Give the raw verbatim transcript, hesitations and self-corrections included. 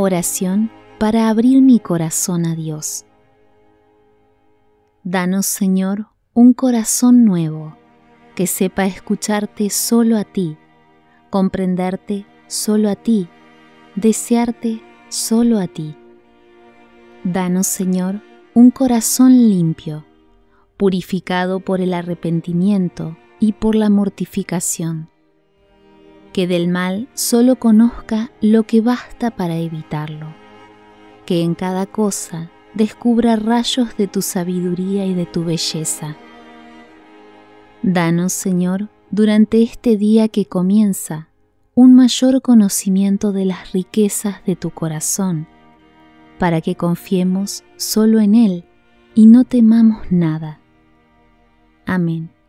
Oración para abrir mi corazón a Dios. Danos, Señor, un corazón nuevo, que sepa escucharte solo a ti, comprenderte solo a ti, desearte solo a ti. Danos, Señor, un corazón limpio, purificado por el arrepentimiento y por la mortificación, que del mal solo conozca lo que basta para evitarlo, que en cada cosa descubra rayos de tu sabiduría y de tu belleza. Danos, Señor, durante este día que comienza, un mayor conocimiento de las riquezas de tu corazón, para que confiemos solo en Él y no temamos nada. Amén.